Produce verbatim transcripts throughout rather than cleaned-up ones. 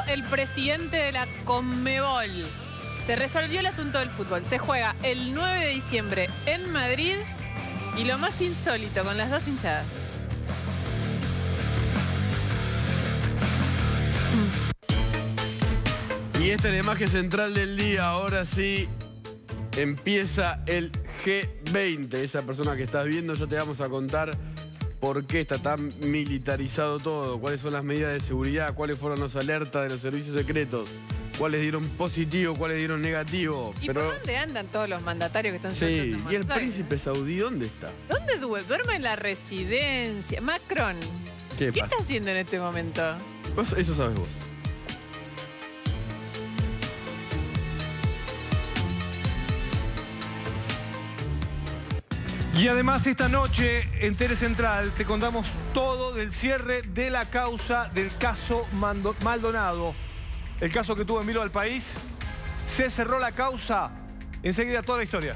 el presidente de la Conmebol. Se resolvió el asunto del fútbol. Se juega el nueve de diciembre en Madrid y lo más insólito, con las dos hinchadas. Y esta es la imagen central del día. Ahora sí empieza el G veinte. Esa persona que estás viendo, ya te vamos a contar por qué está tan militarizado todo, cuáles son las medidas de seguridad, cuáles fueron las alertas de los servicios secretos, cuáles dieron positivo, cuáles dieron negativo. ¿Y Pero... por dónde andan todos los mandatarios que están Sí, sueltos en y el Buenos Aires? príncipe saudí, ¿dónde está? ¿Dónde duerme? Duerme en la residencia. Macron, ¿Qué, ¿qué pasa? está haciendo en este momento? Vos, eso sabes vos. Y además esta noche en Tele Central te contamos todo del cierre de la causa del caso Mando- Maldonado. El caso que tuvo en vilo al país. Se cerró la causa. Enseguida toda la historia.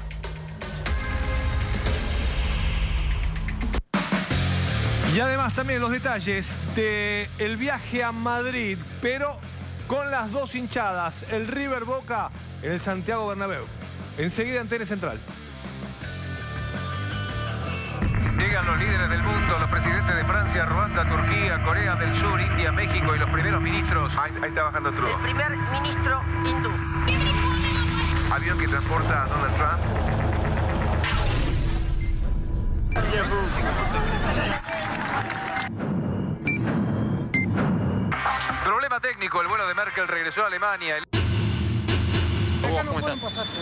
Y además también los detalles del viaje a Madrid, pero con las dos hinchadas, el River Boca en el Santiago Bernabéu. Enseguida en Tele Central. Llegan los líderes del mundo, los presidentes de Francia, Ruanda, Turquía, Corea del Sur, India, México y los primeros ministros. Ahí, ahí está bajando Trudeau. El primer ministro hindú. Avión que transporta a Donald Trump. Problema técnico, el vuelo de Merkel regresó a Alemania. El... Acá no pueden pasarse.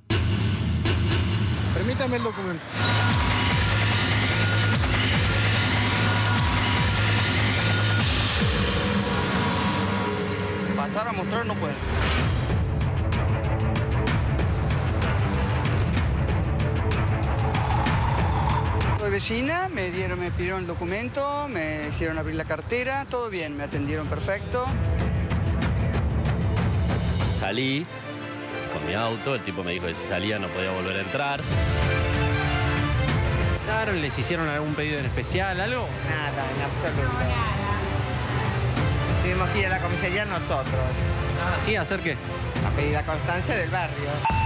Permítame el documento. Pasar a mostrar no pueden. Soy vecina, me dieron, me pidieron el documento, me hicieron abrir la cartera, todo bien, me atendieron perfecto. Salí con mi auto, el tipo me dijo que si salía no podía volver a entrar. ¿Les hicieron algún pedido en especial, algo? Nada, en absoluto. Tuvimos que ir a la comisaría nosotros, Ah, sí, ¿hacer qué? a pedir la constancia del barrio.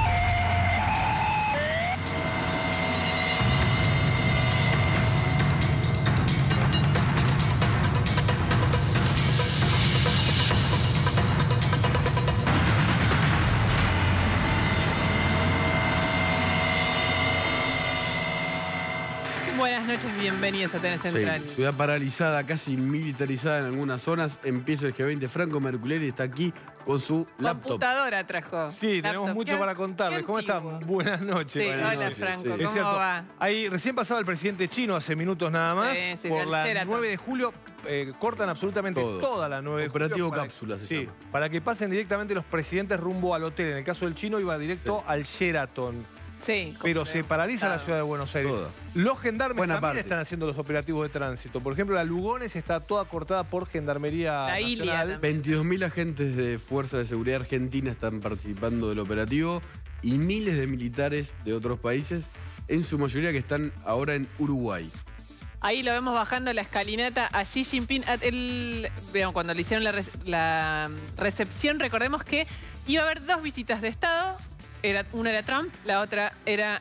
Buenas noches, bienvenidos a Tele Central. Sí, ciudad paralizada, casi militarizada en algunas zonas. Empieza el G veinte. Franco Merculeri está aquí con su laptop. Computadora trajo. Sí, tenemos Laptop. mucho ¿Qué- para contarles. qué ¿Cómo antiguo? están? Buenas noches. Sí, Buenas hola noches, Franco, sí. Es ¿cómo cierto. va? Ahí recién pasaba el presidente chino hace minutos nada más. Sí, sí, por el la Sheraton. nueve de julio eh, cortan absolutamente Todo. toda la nueve de julio. Operativo para- Cápsula se sí, llama. para que pasen directamente los presidentes rumbo al hotel. En el caso del chino iba directo Sí. al Sheraton. Sí. Pero se paraliza la ciudad de Buenos Aires. Toda. Los gendarmes Buena también parte. están haciendo los operativos de tránsito. Por ejemplo, la Lugones está toda cortada por Gendarmería La Ilia Nacional. también. veintidós mil agentes de Fuerza de Seguridad Argentina están participando del operativo y miles de militares de otros países, en su mayoría que están ahora en Uruguay. Ahí lo vemos bajando la escalinata a Xi Jinping. A- El, veamos, cuando le hicieron la, re- la recepción, recordemos que iba a haber dos visitas de Estado. Era, una era Trump, la otra era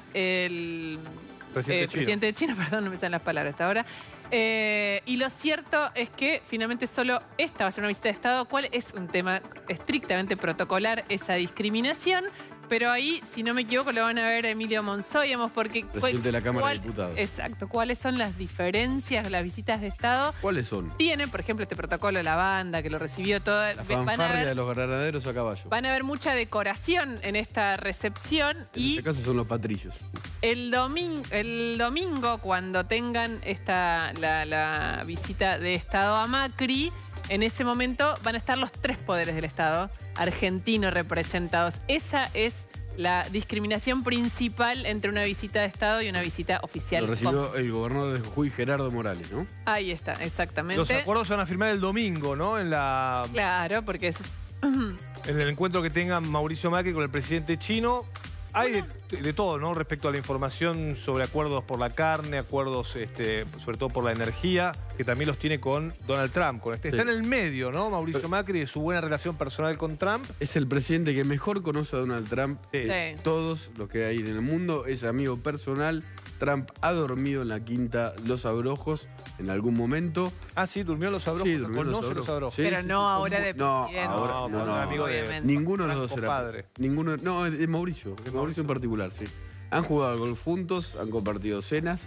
el Presidente eh, chino. presidente de China. Perdón, no me salen las palabras hasta ahora. Eh, y lo cierto es que finalmente solo esta va a ser una visita de Estado, cual es un tema estrictamente protocolar, esa discriminación. Pero ahí, si no me equivoco, lo van a ver a Emilio Monzoyamos, porque... Presidente de la Cámara de ¿cuál- Diputados. Exacto. ¿Cuáles son las diferencias, las visitas de Estado? ¿Cuáles son? Tienen, por ejemplo, este protocolo de la banda, que lo recibió toda... La van, a fanfarria de ver, los granaderos a caballo. van a ver mucha decoración en esta recepción. En Y este caso son los patricios. el, domingo, el domingo, cuando tengan esta, la, la visita de Estado a Macri, en ese momento van a estar los tres poderes del Estado argentino representados. Esa es la discriminación principal entre una visita de Estado y una visita oficial. Lo recibió el gobernador de Jujuy, Gerardo Morales, ¿no? Ahí está, exactamente. Los acuerdos se van a firmar el domingo, ¿no? En, la, Claro, porque es... en el encuentro que tengan Mauricio Macri con el presidente chino. Hay de, de todo, ¿no? Respecto a la información sobre acuerdos por la carne, acuerdos este, sobre todo por la energía, que también los tiene con Donald Trump. Con este. Sí. Está en el medio, ¿no? Mauricio Pero, Macri, de su buena relación personal con Trump. Es el presidente que mejor conoce a Donald Trump. Sí. de Sí. Todos los que hay en el mundo. Es amigo personal. Trump ha dormido en la quinta Los Abrojos en algún momento. Ah, sí, durmió en Los Abrojos. Sí, durmió en Los Conoce Abrojos. Los Abrojos. Sí, Pero sí, no sí, son ahora muy- de No, presidente. ahora No, no, con no. un amigo de- obviamente. Ninguno de los dos Franco era. padre. Ninguno, no, es Mauricio. Es Mauricio en particular, sí. Han jugado al golf juntos, han compartido cenas.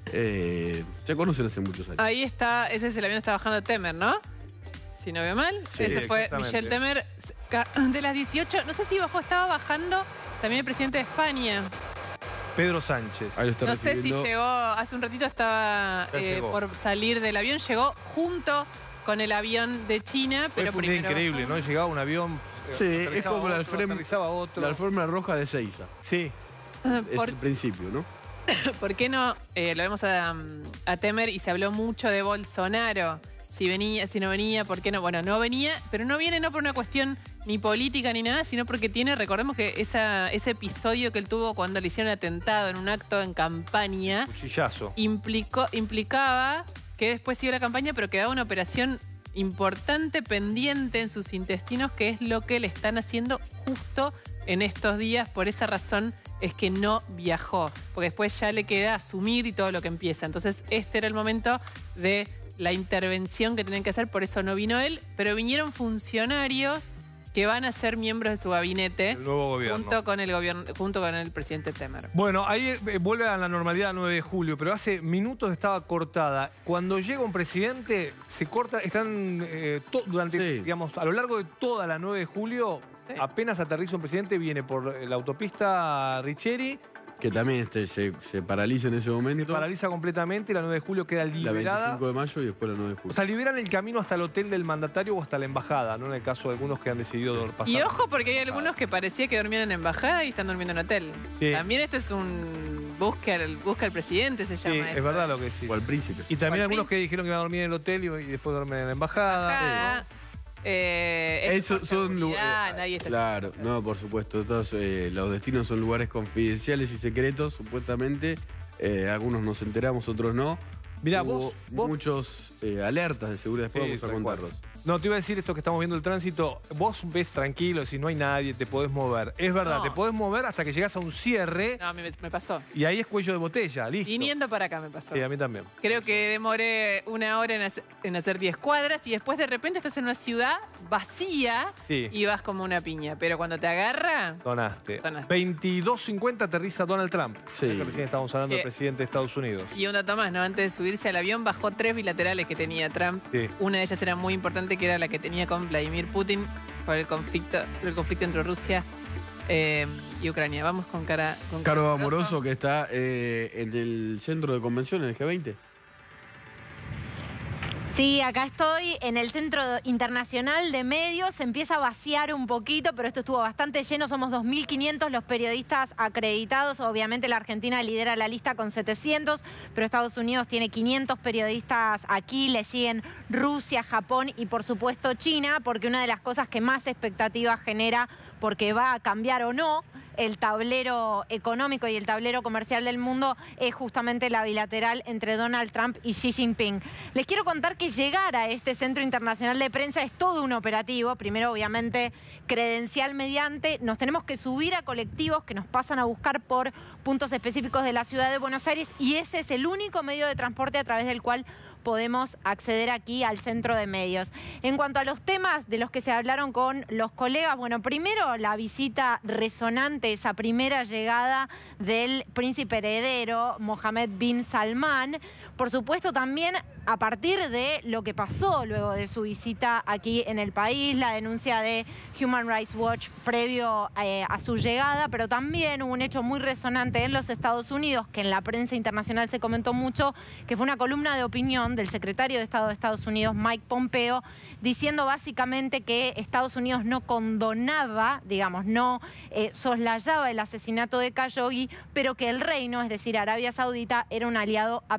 Eh, se conocen hace muchos años. Ahí está, ese es el avión que está bajando Temer, ¿no? Si no veo mal. Sí, ese fue exactamente. Michel Temer. Ca- De las dieciocho, no sé si bajó, estaba bajando también el presidente de España. Pedro Sánchez. Ahí lo está No sé si recibiendo. llegó, hace un ratito estaba Ya eh, llegó. por salir del avión, llegó junto con el avión de China, Fue pero un día primero increíble, bajó. ¿no? Llegaba un avión. eh, Sí, es aterrizaba como la otro, alfombra- aterrizaba otro. La alfombra roja de Seiza. Sí. Es Por- el principio, ¿no? ¿Por qué no? Eh, lo vemos a, a Temer y se habló mucho de Bolsonaro. Si venía, si no venía, ¿por qué no? Bueno, no venía, pero no viene no por una cuestión ni política ni nada, sino porque tiene, recordemos que esa, ese episodio que él tuvo cuando le hicieron atentado en un acto en campaña, Cuchillazo. implicó, implicaba que después siguió la campaña, pero quedaba una operación importante pendiente en sus intestinos, que es lo que le están haciendo justo en estos días. Por esa razón es que no viajó, porque después ya le queda asumir y todo lo que empieza. Entonces este era el momento de la intervención que tenían que hacer, por eso no vino él, pero vinieron funcionarios que van a ser miembros de su gabinete El nuevo gobierno. junto con el gobierno, junto con el presidente Temer. Bueno, ahí eh, vuelve a la normalidad el nueve de julio, pero hace minutos estaba cortada. Cuando llega un presidente, se corta, están eh, to- durante, Sí. digamos, a lo largo de toda la nueve de julio, Sí. apenas aterriza un presidente, viene por la autopista Richeri, Que también este, se, se paraliza en ese se momento. paraliza completamente y la nueve de julio queda La liberada. veinticinco de mayo y después la nueve de O julio. sea, liberan el camino hasta el hotel del mandatario o hasta la embajada, ¿no? En el caso de algunos que han decidido pasar. Y ojo, porque hay algunos que parecía que dormían en embajada y están durmiendo en hotel. Sí. También esto es un busca al, busca al presidente, se Sí, llama es esto. verdad lo que decís. O al príncipe. Y también O al algunos que príncipe. dijeron que iban a dormir en el hotel y, y después duermen en la embajada. Ajá. Eh, esto Eso por son lu- seguridad, eh, nadie está Claro, haciendo no, por supuesto. Todos, eh, los destinos son lugares confidenciales y secretos, supuestamente. Eh, algunos nos enteramos, otros no. Mirá, Hubo vos- vos- muchos eh, alertas de seguridad. Después Sí, vamos a tal cual. contarlos. No, te iba a decir esto que estamos viendo el tránsito. Vos ves tranquilo, si no hay nadie, te podés mover. Es verdad, No. te podés mover hasta que llegas a un cierre No, me, me pasó. y ahí es cuello de botella, listo. Viniendo para acá me pasó. Sí, a mí también. Creo que demoré una hora en hacer, en hacer diez cuadras y después de repente estás en una ciudad vacía Sí. y vas como una piña. Pero cuando te agarra, Donaste. Donaste. veintidós cincuenta aterriza Donald Trump. Sí. Que recién estábamos hablando del Eh. presidente de Estados Unidos. y un dato más, ¿no? Antes de subirse al avión bajó tres bilaterales que tenía Trump. Sí. Una de ellas era muy importante, que era la que tenía con Vladimir Putin por el conflicto, el conflicto entre Rusia eh, y Ucrania. Vamos con cara. Con Caro cara Amoroso, que está eh, en el centro de convenciones, el G veinte. Sí, acá estoy en el Centro Internacional de Medios. Se empieza a vaciar un poquito, pero esto estuvo bastante lleno. Somos dos mil quinientos los periodistas acreditados. Obviamente la Argentina lidera la lista con setecientos, pero Estados Unidos tiene quinientos periodistas aquí. Le siguen Rusia, Japón y por supuesto China, porque una de las cosas que más expectativa genera, porque va a cambiar o no el tablero económico y el tablero comercial del mundo, es justamente la bilateral entre Donald Trump y Xi Jinping. Les quiero contar que llegar a este Centro Internacional de Prensa es todo un operativo. Primero, obviamente, credencial mediante. Nos tenemos que subir a colectivos que nos pasan a buscar por puntos específicos de la ciudad de Buenos Aires y ese es el único medio de transporte a través del cual podemos acceder aquí al centro de medios. En cuanto a los temas de los que se hablaron con los colegas, bueno, primero la visita resonante, esa primera llegada del príncipe heredero, Mohammed bin Salman. Por supuesto, también a partir de lo que pasó luego de su visita aquí en el país, la denuncia de Human Rights Watch previo eh, a su llegada, pero también hubo un hecho muy resonante en los Estados Unidos, que en la prensa internacional se comentó mucho, que fue una columna de opinión del secretario de Estado de Estados Unidos, Mike Pompeo, diciendo básicamente que Estados Unidos no condonaba, digamos, no eh, soslayaba el asesinato de Khashoggi, pero que el reino, es decir, Arabia Saudita, era un aliado absolutamente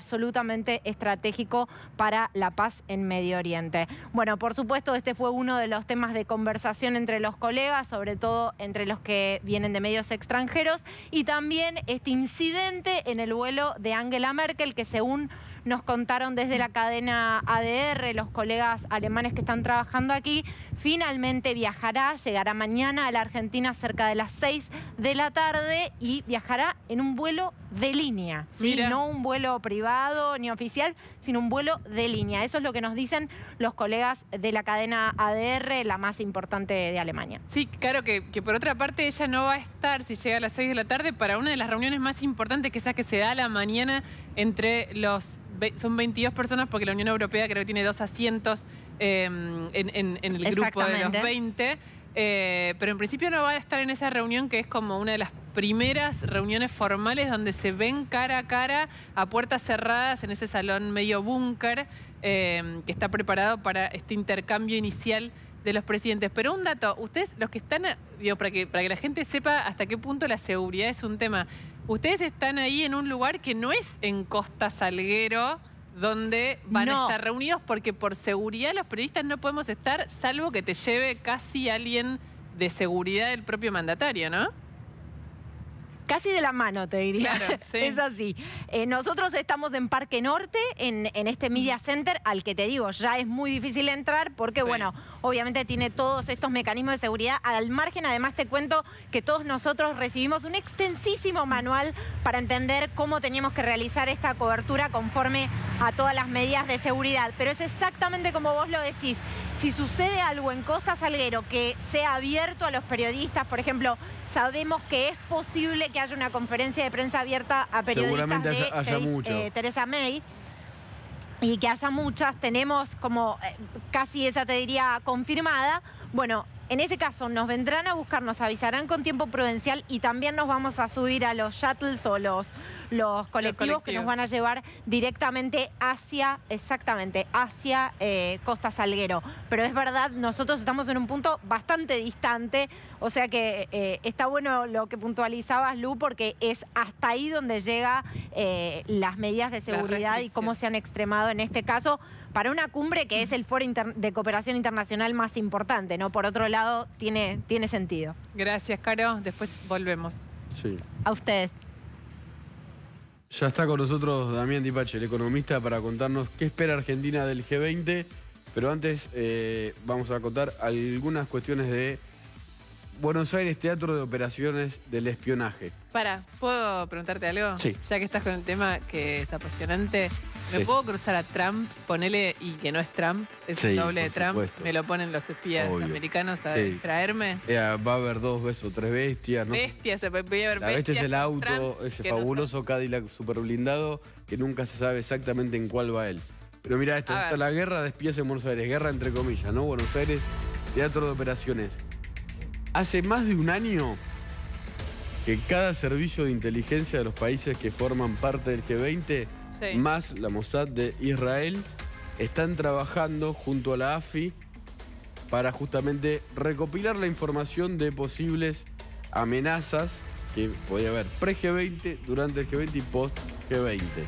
absolutamente estratégico para la paz en Medio Oriente. Bueno, por supuesto, este fue uno de los temas de conversación entre los colegas, sobre todo entre los que vienen de medios extranjeros, y también este incidente en el vuelo de Angela Merkel, que según nos contaron desde la cadena A D R, los colegas alemanes que están trabajando aquí, finalmente viajará, llegará mañana a la Argentina cerca de las seis de la tarde y viajará en un vuelo de línea, ¿sí? No un vuelo privado ni oficial, sino un vuelo de línea. Eso es lo que nos dicen los colegas de la cadena A D R, la más importante de Alemania. Sí, claro que, que por otra parte ella no va a estar, si llega a las seis de la tarde, para una de las reuniones más importantes, que es esa que se da a la mañana entre los... Son veintidós personas porque la Unión Europea creo que tiene dos asientos eh, en, en, en el grupo de los veinte. Eh, pero en principio no va a estar en esa reunión, que es como una de las primeras reuniones formales donde se ven cara a cara, a puertas cerradas, en ese salón medio búnker eh, que está preparado para este intercambio inicial de los presidentes. Pero un dato, ustedes, los que están, digo, para que, para que la gente sepa hasta qué punto la seguridad es un tema, ustedes están ahí en un lugar que no es en Costa Salguero, donde van no. a estar reunidos, porque por seguridad los periodistas no podemos estar, salvo que te lleve casi alguien de seguridad del propio mandatario, ¿no? Casi de la mano, te diría. Claro, sí. Es así. Eh, nosotros estamos en Parque Norte, en, en este Media Center, al que te digo, ya es muy difícil entrar porque, sí. bueno, obviamente tiene todos estos mecanismos de seguridad. Al margen, además, te cuento que todos nosotros recibimos un extensísimo manual para entender cómo teníamos que realizar esta cobertura conforme a todas las medidas de seguridad. Pero es exactamente como vos lo decís. Si sucede algo en Costa Salguero que sea abierto a los periodistas, por ejemplo, sabemos que es posible que haya una conferencia de prensa abierta a periodistas. Seguramente de haya, haya Teres, mucho. Eh, Teresa May, y que haya muchas, tenemos como eh, casi esa, te diría, confirmada. Bueno, en ese caso nos vendrán a buscar, nos avisarán con tiempo prudencial y también nos vamos a subir a los shuttles o los, los, colectivos, los colectivos que nos van a llevar directamente hacia, exactamente, hacia eh, Costa Salguero. Pero es verdad, nosotros estamos en un punto bastante distante, o sea que eh, está bueno lo que puntualizabas, Lu, porque es hasta ahí donde llega eh, las medidas de seguridad y cómo se han extremado en este caso para una cumbre que es el foro de cooperación internacional más importante, ¿no? Por otro lado, tiene, tiene sentido. Gracias, Caro. Después volvemos. Sí. A ustedes. Ya está con nosotros Damián Dipache, el economista, para contarnos qué espera Argentina del G veinte. Pero antes eh, vamos a contar algunas cuestiones de Buenos Aires, Teatro de Operaciones del Espionaje. Para, ¿puedo preguntarte algo? Sí. Ya que estás con el tema que es apasionante, ¿me Sí. puedo cruzar a Trump, ponele y que no es Trump, es Sí, un doble de por Trump? supuesto. Me lo ponen los espías Obvio. americanos a Sí. distraerme. Eh, va a haber dos besos, tres bestias, ¿no? Bestias, se puede voy a ver La bestia es el auto, trans, ese que no fabuloso Cadillac super blindado, que nunca se sabe exactamente en cuál va él. Pero mira esto, A está ver. la guerra de espías en Buenos Aires, guerra entre comillas, ¿no? Buenos Aires, Teatro de Operaciones. Hace más de un año que cada servicio de inteligencia de los países que forman parte del G veinte, Sí. más la Mossad de Israel, están trabajando junto a la A F I para justamente recopilar la información de posibles amenazas que podía haber pre-G veinte, durante el G veinte y post-G veinte.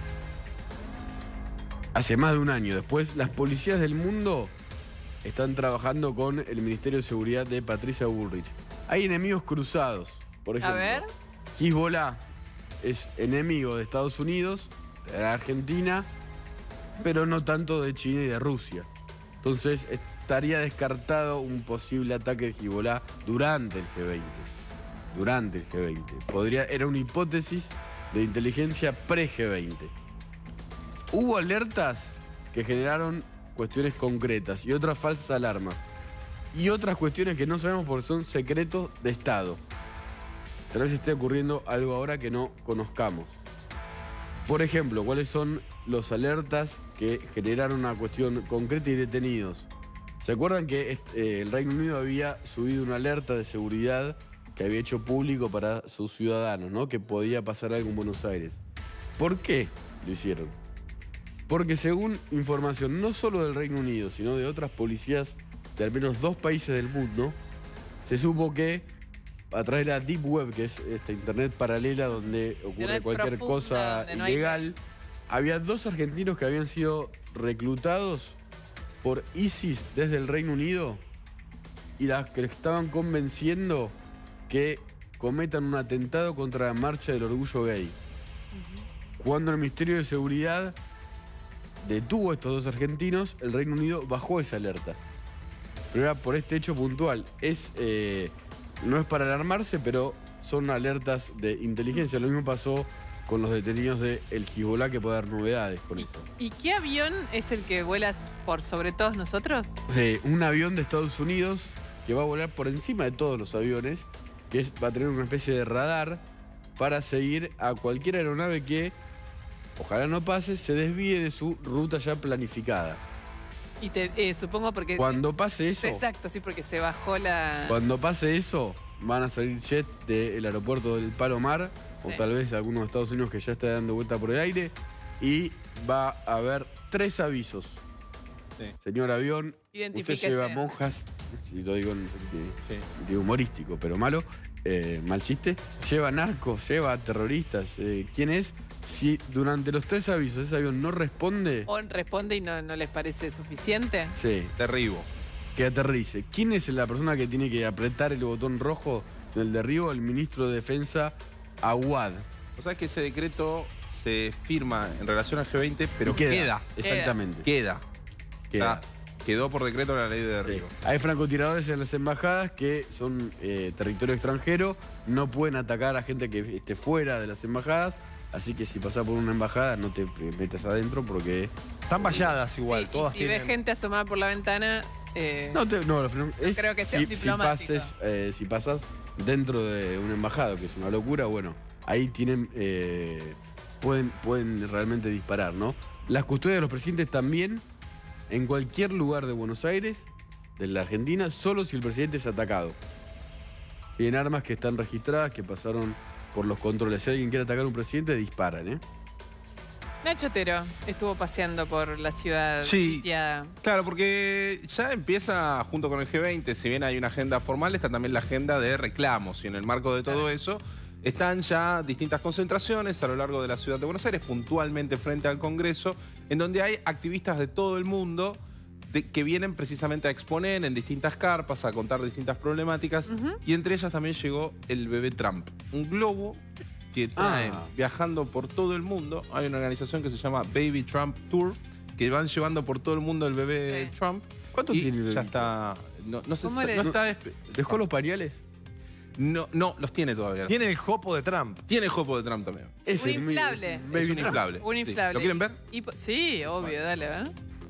Hace más de un año. Después, las policías del mundo están trabajando con el Ministerio de Seguridad de Patricia Bullrich. Hay enemigos cruzados. Por ejemplo, A ver. Hezbollah es enemigo de Estados Unidos, de la Argentina, pero no tanto de China y de Rusia. Entonces, estaría descartado un posible ataque de Hezbollah durante el G veinte. Durante el G veinte. Podría, era una hipótesis de inteligencia pre-G veinte. Hubo alertas que generaron cuestiones concretas y otras falsas alarmas. Y otras cuestiones que no sabemos porque son secretos de Estado. Tal vez esté ocurriendo algo ahora que no conozcamos. Por ejemplo, ¿cuáles son los alertas que generaron una cuestión concreta y detenidos? ¿Se acuerdan que eh, el Reino Unido había subido una alerta de seguridad que había hecho público para sus ciudadanos, ¿no? Que podía pasar algo en Buenos Aires. ¿Por qué lo hicieron? Porque según información no solo del Reino Unido, sino de otras policías de al menos dos países del mundo, se supo que a través de la Deep Web, que es esta internet paralela donde ocurre Internet cualquier profunda, cosa donde no hay- ilegal, había dos argentinos que habían sido reclutados por ISIS desde el Reino Unido y las que le estaban convenciendo que cometan un atentado contra la marcha del orgullo gay. Uh-huh. Cuando el Ministerio de Seguridad detuvo a estos dos argentinos, el Reino Unido bajó esa alerta. Pero era por este hecho puntual. Es, eh, no es para alarmarse, pero son alertas de inteligencia. Lo mismo pasó con los detenidos de el Hezbollah, que puede dar novedades con eso. ¿Y qué avión es el que vuelas por sobre todos nosotros? Eh, un avión de Estados Unidos que va a volar por encima de todos los aviones, que es, va a tener una especie de radar para seguir a cualquier aeronave que, ojalá no pase, se desvíe de su ruta ya planificada. Y te, eh, supongo porque... Cuando pase eso... Exacto, sí, porque se bajó la... Cuando pase eso, van a salir jets del aeropuerto del Palomar, sí. o tal vez algunos de Estados Unidos que ya está dando vuelta por el aire, y va a haber tres avisos. Sí. Señor avión, usted lleva monjas, si lo digo en sentido humorístico, pero malo, eh, mal chiste, lleva narcos, lleva terroristas, eh, ¿quién es? Si durante los tres avisos ese avión no responde... ¿O responde y no, no les parece suficiente? Sí. Derribo. Que aterrice. ¿Quién es la persona que tiene que apretar el botón rojo del derribo? El ministro de Defensa, Awad. O sea que ese decreto se firma en relación al G veinte, pero queda. queda. Exactamente. Queda. Queda. Está, quedó por decreto la ley de derribo. Sí. Hay francotiradores en las embajadas que son eh, territorio extranjero, no pueden atacar a gente que esté fuera de las embajadas. Así que si pasás por una embajada, no te metas adentro porque... Están valladas igual, sí, todas si tienen... ves gente asomada por la ventana... Eh, no, te, no, es, creo que sea si, diplomático. Si, pases, eh, si pasas dentro de una embajada, que es una locura, bueno, ahí tienen... Eh, pueden, pueden realmente disparar, ¿no? Las custodias de los presidentes también, en cualquier lugar de Buenos Aires, de la Argentina, solo si el presidente es atacado. Tienen armas que están registradas, que pasaron... por los controles. Si alguien quiere atacar a un presidente, disparan, ¿eh? Nacho Otero estuvo paseando por la ciudad. Sí, sitiada. Claro, porque ya empieza junto con el G veinte, si bien hay una agenda formal, está también la agenda de reclamos. Y en el marco de todo eso, están ya distintas concentraciones a lo largo de la ciudad de Buenos Aires, puntualmente frente al Congreso, en donde hay activistas de todo el mundo de, que vienen precisamente a exponer en distintas carpas, a contar distintas problemáticas. Uh-huh. Y entre ellas también llegó el bebé Trump. Un globo que traen ah. viajando por todo el mundo. Hay una organización que se llama Baby Trump Tour, que van llevando por todo el mundo el bebé sí. Trump. ¿Cuánto y tiene el bebé? Ya está... No, no sé, ¿Cómo no le... está... ¿Dejó los pañales? No, no, los tiene todavía. Tiene el jopo de Trump. Tiene el jopo de Trump también. Es un inflable. Es, es un inflable. Un inflable. Sí. ¿Lo quieren ver? Y, sí, obvio, bueno. Dale, ¿verdad?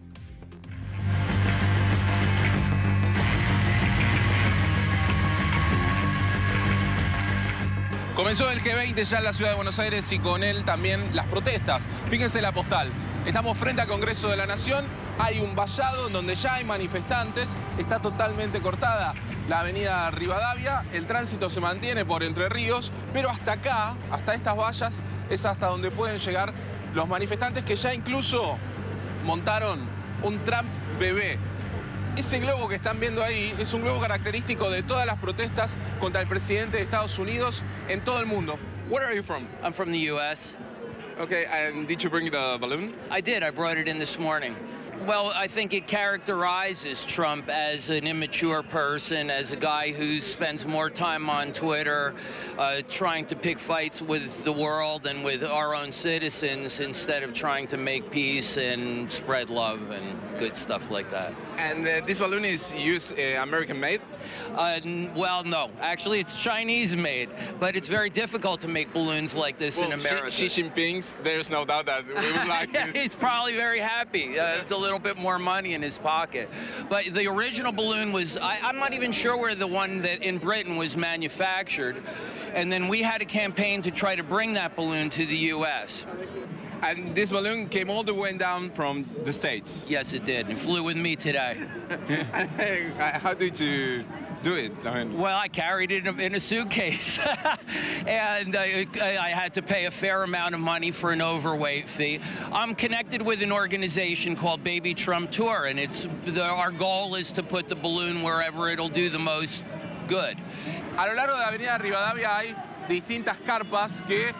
Comenzó el G veinte ya en la ciudad de Buenos Aires y con él también las protestas. Fíjense la postal. Estamos frente al Congreso de la Nación. Hay un vallado donde ya hay manifestantes. Está totalmente cortada la avenida Rivadavia. El tránsito se mantiene por Entre Ríos. Pero hasta acá, hasta estas vallas, es hasta donde pueden llegar los manifestantes que ya incluso montaron un Trump bebé. Ese globo que están viendo ahí es un globo característico de todas las protestas contra el presidente de Estados Unidos en todo el mundo. Where are you from? I'm from the U S Okay, and did you bring the balloon? I did. I brought it in this morning. Well, I think it characterizes Trump as an immature person, as a guy who spends more time on Twitter uh, trying to pick fights with the world and with our own citizens instead of trying to make peace and spread love and good stuff like that. And uh, this balloon is used uh, American-made? Uh, well, no. Actually, it's Chinese-made, but it's very difficult to make balloons like this well, in America. Xi, Xi Jinping's, there's no doubt that we would like yeah, this. He's probably very happy. Uh, it's a little bit more money in his pocket. But the original balloon was, I, I'm not even sure where the one that in Britain was manufactured. And then we had a campaign to try to bring that balloon to the U S And this balloon came all the way down from the States? Yes, it did. It flew with me today. How did you do it? I mean... Well, I carried it in a suitcase. And I, I had to pay a fair amount of money for an overweight fee. I'm connected with an organization called Baby Trump Tour, and it's the, our goal is to put the balloon wherever it'll do the most good. A lo largo de la avenida Rivadavia hay distintas carpas que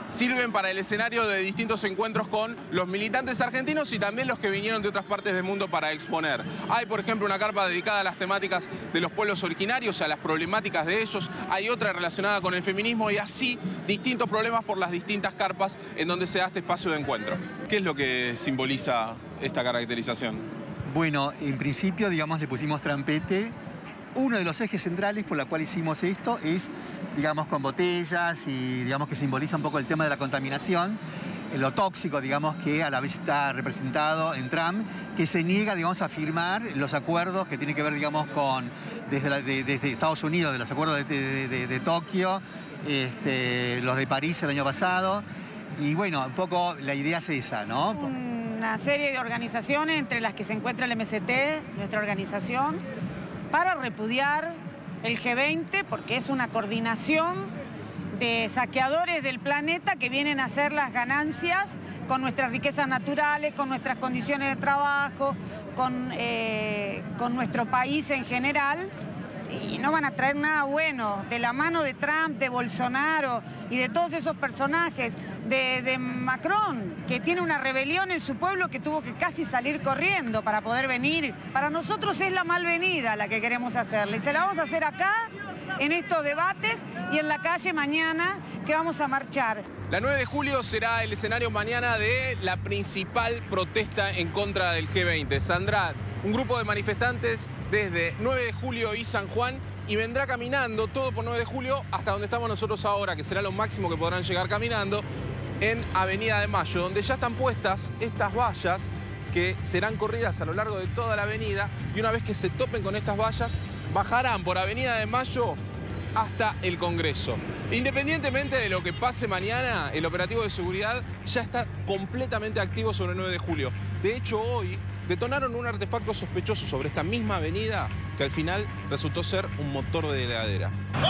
sirven para el escenario de distintos encuentros con los militantes argentinos y también los que vinieron de otras partes del mundo para exponer. Hay, por ejemplo, una carpa dedicada a las temáticas de los pueblos originarios, a las problemáticas de ellos. Hay otra relacionada con el feminismo y así distintos problemas por las distintas carpas en donde se da este espacio de encuentro. ¿Qué es lo que simboliza esta caracterización? Bueno, en principio, digamos, le pusimos trampete. Uno de los ejes centrales por la cual hicimos esto es, digamos, con botellas y, digamos, que simboliza un poco el tema de la contaminación, lo tóxico, digamos, que a la vez está representado en Trump, que se niega, digamos, a firmar los acuerdos que tienen que ver, digamos, con, desde, la, de, desde Estados Unidos, de los acuerdos de, de, de, de Tokio, este, los de París el año pasado, y bueno, un poco la idea es esa, ¿no? Una serie de organizaciones, entre las que se encuentra el M S T, nuestra organización, para repudiar el G veinte, porque es una coordinación de saqueadores del planeta que vienen a hacer las ganancias con nuestras riquezas naturales, con nuestras condiciones de trabajo, con, eh, con nuestro país en general, y no van a traer nada bueno. De la mano de Trump, de Bolsonaro y de todos esos personajes, de, de Macron, que tiene una rebelión en su pueblo que tuvo que casi salir corriendo para poder venir. Para nosotros es la malvenida la que queremos hacerle, y se la vamos a hacer acá, en estos debates, y en la calle mañana, que vamos a marchar. La nueve de julio será el escenario mañana de la principal protesta en contra del G veinte. Saldrá un grupo de manifestantes desde nueve de julio y San Juan y vendrá caminando todo por nueve de julio hasta donde estamos nosotros ahora, que será lo máximo que podrán llegar caminando, en Avenida de Mayo, donde ya están puestas estas vallas que serán corridas a lo largo de toda la avenida, y una vez que se topen con estas vallas, bajarán por Avenida de Mayo hasta el Congreso. Independientemente de lo que pase mañana, el operativo de seguridad ya está completamente activo sobre nueve de julio. De hecho, hoy detonaron un artefacto sospechoso sobre esta misma avenida que al final resultó ser un motor de heladera.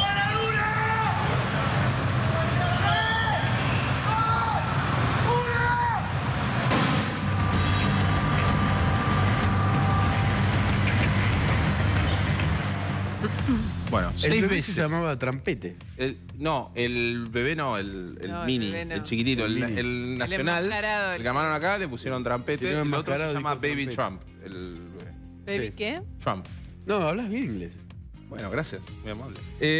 Bueno, el seis bebé veces. se llamaba Trampete. El, no, el bebé no, el, el No, el mini, bebé no. el chiquitito, el, El el, mini. nacional. El enmascarado. El que llamaron acá, le pusieron Trampete. Sí, no, el otro se enmascarado, llama dijo Baby Trampete. Trump. El bebé. ¿Baby Sí. qué? Trump. No, hablas bien inglés. Bueno, gracias, muy amable.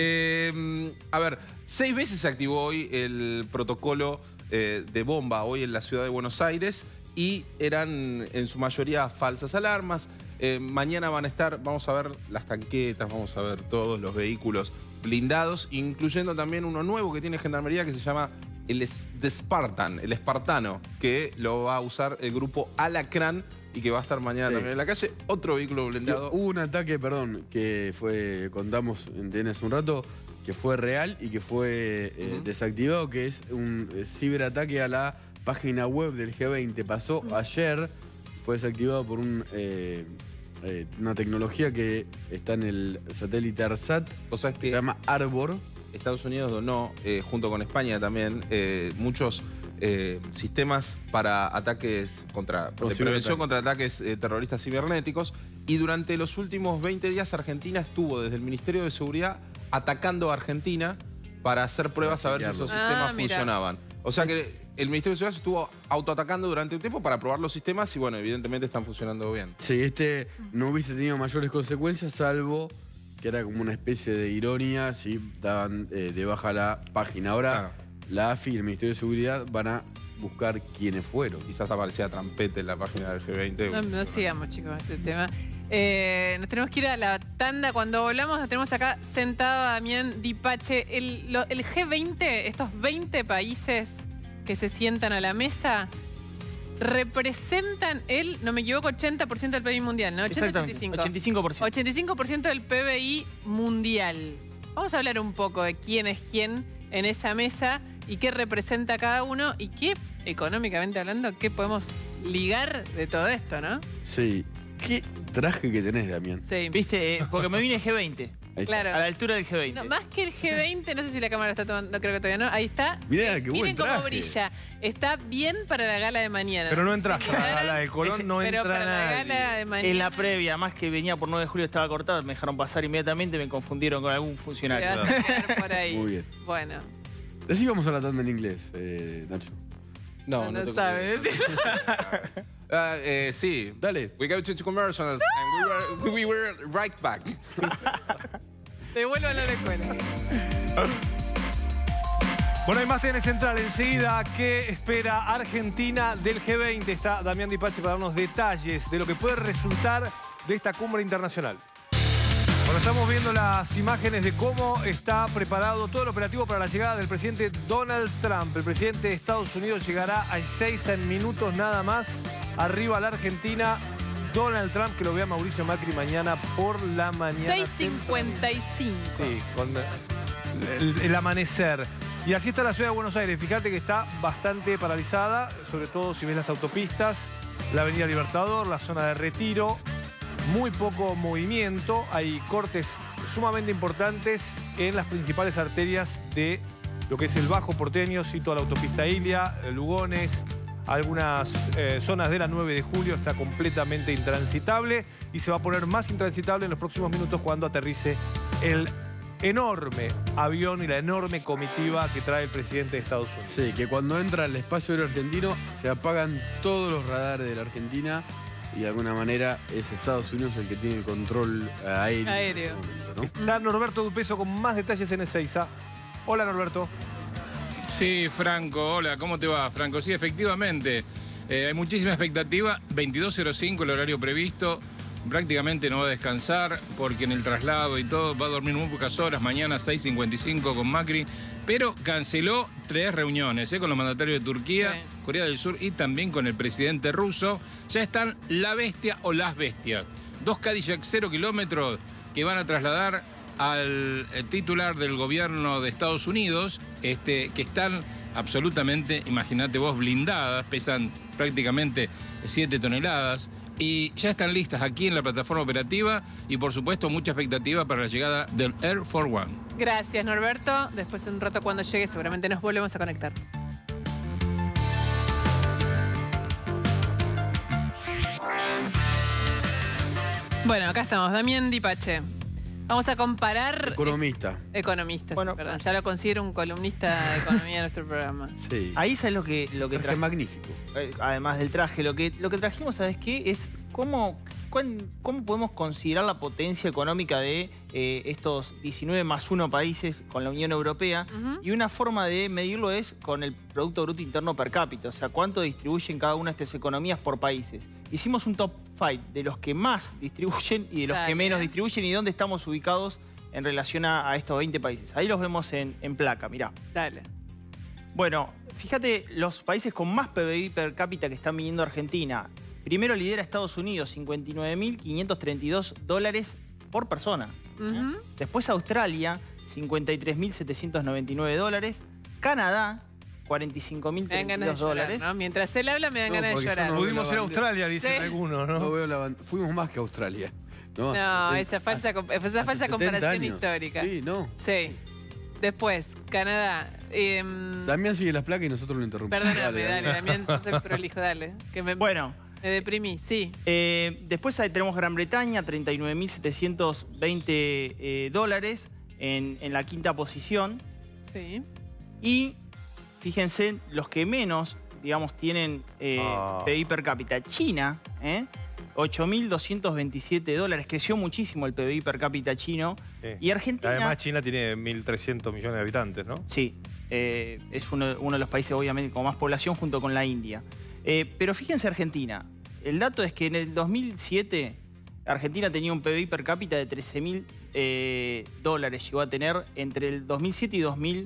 Eh, a ver, seis veces se activó hoy el protocolo eh, de bomba hoy en la ciudad de Buenos Aires y eran en su mayoría falsas alarmas. Eh, mañana van a estar, vamos a ver las tanquetas, vamos a ver todos los vehículos blindados, incluyendo también uno nuevo que tiene Gendarmería que se llama el The Spartan, el espartano, que lo va a usar el grupo Alacrán y que va a estar mañana Sí. también en la calle. Otro vehículo blindado. Hubo un ataque, perdón, que fue, contamos en T N hace un rato, que fue real y que fue eh, Ujú. desactivado, que es un eh, ciberataque a la página web del G veinte. Pasó ayer, fue desactivado por un, eh, eh, una tecnología que está en el satélite ARSAT, O sea, es que que se llama Arbor. Estados Unidos donó, eh, junto con España también, eh, muchos eh, sistemas para ataques contra, O de prevención ciberataques. contra ataques eh, terroristas cibernéticos. Y durante los últimos veinte días Argentina estuvo desde el Ministerio de Seguridad atacando a Argentina para hacer pruebas a ver si esos Ah, sistemas mira. funcionaban. O sea que el Ministerio de Seguridad se estuvo autoatacando durante un tiempo para probar los sistemas y bueno, evidentemente están funcionando bien. Sí, este no hubiese tenido mayores consecuencias, salvo que era como una especie de ironía si daban eh, de baja la página. Ahora, Claro. la A F I y el Ministerio de Seguridad van a buscar quiénes fueron. Quizás aparecía Trampete en la página del G veinte. No, no sigamos, chicos, este tema. Eh, nos tenemos que ir a la tanda. Cuando volvamos, nos tenemos acá sentado a Damián Dipache. El, lo- el G veinte, estos veinte países que se sientan a la mesa, representan el, no me equivoco, ochenta por ciento del P B I mundial, ¿no? ochenta, Exactamente, ochenta y cinco. ochenta y cinco por ciento. ochenta y cinco por ciento del P B I mundial. Vamos a hablar un poco de quién es quién en esa mesa y qué representa cada uno y qué, económicamente hablando, qué podemos ligar de todo esto, ¿no? Sí. ¿Qué traje que tenés, Damián? Sí. ¿Viste? Eh, porque me vine G veinte. Ahí está. Claro. A la altura del G veinte. No, más que el G veinte, no sé si la cámara lo está tomando, no creo que todavía no. Ahí está. Mirá, qué buen Miren cómo traje. brilla. Está bien para la gala de mañana. Pero no entras a la gala de Colón, Ese- no Pero entra para la nadie. gala de mañana. En la previa, más que venía por nueve de julio, estaba cortado, me dejaron pasar inmediatamente, me confundieron con algún Te funcionario. vas a quedar por ahí. Muy bien. Bueno. Decí vamos a la tanda en inglés, eh, Nacho. No, no, no sabe decir. Uh, eh, sí. Dale. We go to, to commercials and we were, we were right back. Te vuelvo a la escuela. Bueno, hay más T N Central enseguida. ¿Qué espera Argentina del G veinte? Está Damián Dipache para darnos detalles de lo que puede resultar de esta cumbre internacional. Bueno, estamos viendo las imágenes de cómo está preparado todo el operativo para la llegada del presidente Donald Trump. El presidente de Estados Unidos llegará a seis minutos nada más. Arriba a la Argentina, Donald Trump, que lo vea Mauricio Macri mañana por la mañana. seis cincuenta y cinco. Sí, con el, el amanecer. Y así está la ciudad de Buenos Aires. Fíjate que está bastante paralizada, sobre todo si ves las autopistas, la avenida Libertador, la zona de Retiro. Muy poco movimiento, hay cortes sumamente importantes en las principales arterias de lo que es el Bajo Porteño, cito a la autopista Ilia, Lugones, algunas eh, zonas de la nueve de julio, está completamente intransitable y se va a poner más intransitable en los próximos minutos cuando aterrice el enorme avión y la enorme comitiva que trae el presidente de Estados Unidos. Sí, que cuando entra al espacio aéreo argentino se apagan todos los radares de la Argentina y de alguna manera es Estados Unidos el que tiene el control aéreo. Aéreo. En este momento, ¿no? Está Norberto Dupeso con más detalles en Ezeiza. Hola, Norberto. Sí, Franco, hola, ¿cómo te va, Franco? Sí, efectivamente, eh, hay muchísima expectativa. veintidós cero cinco el horario previsto. Prácticamente no va a descansar porque en el traslado y todo va a dormir muy pocas horas. Mañana seis cincuenta y cinco con Macri, pero canceló tres reuniones ¿eh? con los mandatarios de Turquía, sí. Corea del Sur y también con el presidente ruso. Ya están la bestia o las bestias. Dos Cadillac cero kilómetros que van a trasladar al titular del gobierno de Estados Unidos, este, que están absolutamente, imagínate vos, blindadas, pesan prácticamente siete toneladas. Y ya están listas aquí en la plataforma operativa y, por supuesto, mucha expectativa para la llegada del Air Force One. Gracias, Norberto. Después, en un rato, cuando llegue, seguramente nos volvemos a conectar. Bueno, acá estamos. Damián Dipache. Vamos a comparar... Economista. Economista, bueno, sí, perdón. Ya lo considero un columnista de economía de nuestro programa. Sí. Ahí sabes lo que, lo que traje magnífico. Eh, además del traje, lo que, lo que trajimos, ¿sabes qué? Es cómo, cuán, cómo podemos considerar la potencia económica de eh, estos diecinueve más uno países con la Unión Europea. Uh-huh. Y una forma de medirlo es con el Producto Bruto Interno per cápita. O sea, cuánto distribuyen cada una de estas economías por países. Hicimos un top five de los que más distribuyen y de los Dale. que menos distribuyen y dónde estamos ubicados en relación a, a estos veinte países. Ahí los vemos en, en placa, mirá. Dale. Bueno, fíjate los países con más P B I per cápita que están viniendo a Argentina. Primero lidera Estados Unidos, cincuenta y nueve mil quinientos treinta y dos dólares por persona. Uh-huh. Después Australia, cincuenta y tres mil setecientos noventa y nueve dólares. Canadá, cuarenta y cinco mil treinta y dos dólares. ¿No? Mientras él habla me dan no, ganas de llorar. No pudimos ir a Australia, dicen ¿Sí? algunos, ¿no? no veo la Fuimos más que Australia. No, no esa falsa, esa falsa comparación años. histórica. Sí, no. Sí. Después, Canadá. Eh, Damián sigue las placas y nosotros lo interrumpimos. Perdóname, dale, dale, Damián, sos el prolijo, dale. Que me, bueno. Me deprimí, sí. Eh, después ahí tenemos Gran Bretaña, treinta y nueve mil setecientos veinte eh, dólares en, en la quinta posición. Sí. Y fíjense, los que menos, digamos, tienen eh, oh. P B I per cápita. China, ¿eh? ocho mil doscientos veintisiete dólares. Creció muchísimo el P B I per cápita chino. Sí. Y Argentina... Además, China tiene mil trescientos millones de habitantes, ¿no? Sí. Eh, es uno, uno de los países, obviamente, con más población junto con la India. Eh, pero fíjense Argentina. El dato es que en el dos mil siete Argentina tenía un P B I per cápita de trece mil eh, dólares. Llegó a tener entre el dos mil siete y dos mil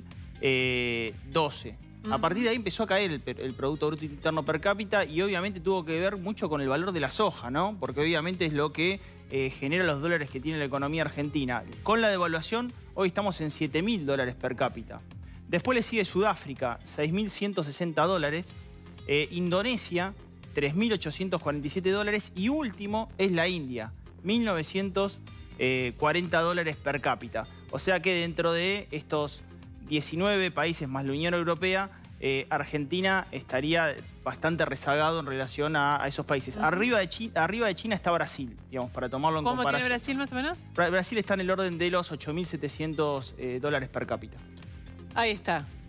doce. Uh-huh. A partir de ahí empezó a caer el, el Producto Bruto Interno per cápita y obviamente tuvo que ver mucho con el valor de la soja, ¿no? Porque obviamente es lo que eh, genera los dólares que tiene la economía argentina. Con la devaluación, hoy estamos en siete mil dólares per cápita. Después le sigue Sudáfrica, seis mil ciento sesenta dólares. Eh, Indonesia, tres mil ochocientos cuarenta y siete dólares. Y último es la India, mil novecientos cuarenta dólares per cápita. O sea que dentro de estos diecinueve países más la Unión Europea, eh, Argentina estaría bastante rezagado en relación a, a esos países. Uh-huh. Arriba de China, arriba de China está Brasil, digamos, para tomarlo en ¿Cómo comparación. ¿Cómo tiene Brasil más o menos? Bra Brasil está en el orden de los ocho mil setecientos eh, dólares per cápita. Ahí está.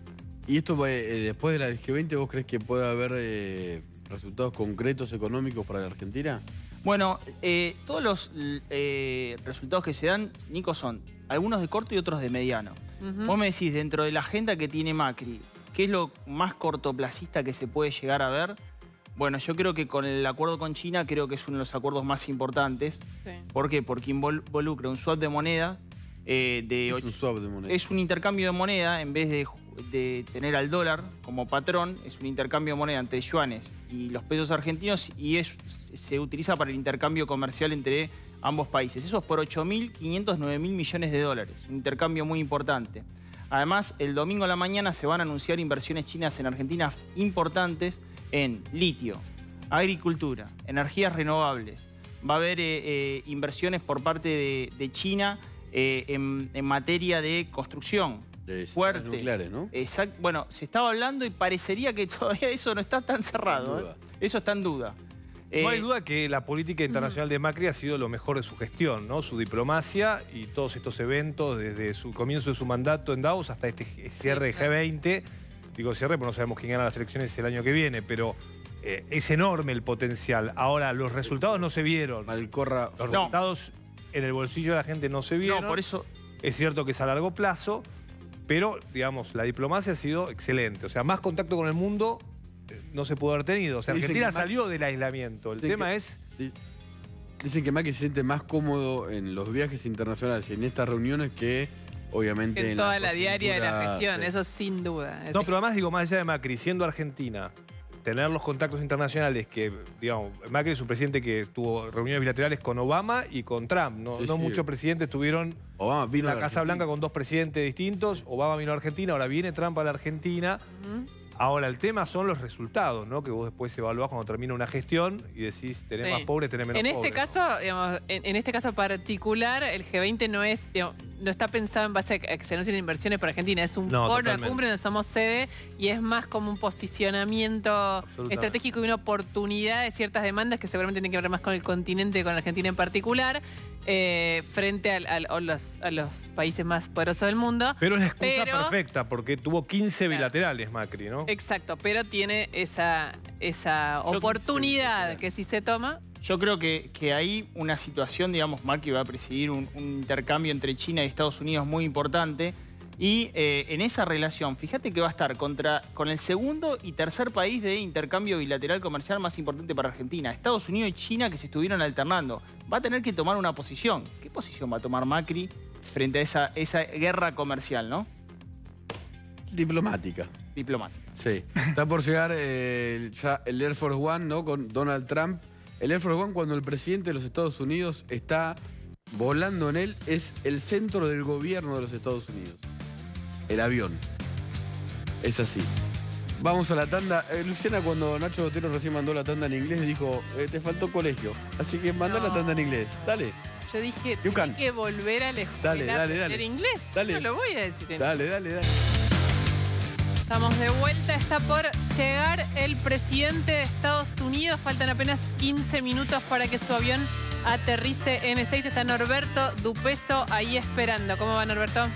¿Y esto eh, después de la del G veinte vos crees que puede haber eh, resultados concretos económicos para la Argentina? Bueno, eh, todos los eh, resultados que se dan, Nico, son algunos de corto y otros de mediano. Uh-huh. Vos me decís, dentro de la agenda que tiene Macri, ¿qué es lo más cortoplacista que se puede llegar a ver? Bueno, yo creo que con el acuerdo con China creo que es uno de los acuerdos más importantes. Sí. ¿Por qué? Porque involucra un swap de moneda. Eh, de es un swap de moneda. Es un intercambio de moneda en vez de, de tener al dólar como patrón. Es un intercambio de moneda entre yuanes y los pesos argentinos y es, se utiliza para el intercambio comercial entre ambos países. Eso es por ocho mil quinientos, nueve mil millones de dólares. Un intercambio muy importante. Además, el domingo a la mañana se van a anunciar inversiones chinas en Argentina importantes en litio, agricultura, energías renovables. Va a haber eh, eh, inversiones por parte de, de China eh, en, en materia de construcción. De fuerte. Nucleares, ¿no? Exacto. Bueno, se estaba hablando y parecería que todavía eso no está tan cerrado. ¿eh? Eso está en duda. No hay duda que la política internacional de Macri ha sido lo mejor de su gestión, ¿no? Su diplomacia y todos estos eventos, desde su comienzo de su mandato en Davos hasta este cierre de G veinte. Digo cierre, porque no sabemos quién gana las elecciones el año que viene, pero eh, es enorme el potencial. Ahora, los resultados no se vieron. Malcorra. Los no. resultados en el bolsillo de la gente no se vieron. No, por eso... Es cierto que es a largo plazo, pero, digamos, la diplomacia ha sido excelente. O sea, más contacto con el mundo no se pudo haber tenido. O sea, Dicen Argentina que salió del aislamiento. El tema que, es... Dicen que Macri se siente más cómodo en los viajes internacionales y en estas reuniones que, obviamente, en, en toda la, la diaria de la gestión. Sí. Eso sin duda. No, pero además, digo, más allá de Macri, siendo Argentina, tener los contactos internacionales que, digamos, Macri es un presidente que tuvo reuniones bilaterales con Obama y con Trump. No, Sí, no sí. muchos presidentes tuvieron Obama vino la a la Casa Argentina. Blanca con dos presidentes distintos. Obama vino a Argentina, ahora viene Trump a la Argentina. Uh-huh. Ahora, el tema son los resultados, ¿no? Que vos después evaluás cuando termina una gestión y decís, tenés Sí. más pobres, tenés menos En este pobres. caso, digamos, en, en este caso particular, el G veinte no es, digamos, no está pensado en base a que se anuncien inversiones para Argentina. Es un No, foro, una totalmente. cumbre donde somos sede y es más como un posicionamiento estratégico y una oportunidad de ciertas demandas que seguramente tienen que ver más con el continente, con Argentina en particular, eh, frente al, al, a, los, a los países más poderosos del mundo. Pero es la excusa Pero- perfecta, porque tuvo quince bilaterales Macri, ¿no? Exacto, pero tiene esa, esa Yo- oportunidad que si se toma... Yo creo que, que hay una situación, digamos, Macri va a presidir un, un intercambio entre China y Estados Unidos muy importante. Y eh, en esa relación, fíjate que va a estar contra, con el segundo y tercer país de intercambio bilateral comercial más importante para Argentina, Estados Unidos y China, que se estuvieron alternando. Va a tener que tomar una posición. ¿Qué posición va a tomar Macri frente a esa, esa guerra comercial, no? Diplomática. Diplomática. Sí. Está por llegar eh, ya el Air Force One, ¿no? Con Donald Trump. El Air Force One, cuando el presidente de los Estados Unidos está volando en él, es el centro del gobierno de los Estados Unidos. El avión. Es así. Vamos a la tanda. Eh, Luciana, cuando Nacho Botero recién mandó la tanda en inglés, dijo, eh, te faltó colegio. Así que mandá No. la tanda en inglés. Dale. Yo dije, You can. hay que volver a la escuela Dale, dale, a aprender dale. inglés. Dale. Yo no lo voy a decir en Dale, dale, dale. Estamos de vuelta, está por llegar el presidente de Estados Unidos. Faltan apenas quince minutos para que su avión aterrice en Ezeiza. Está Norberto Dupeso ahí esperando. ¿Cómo va, Norberto?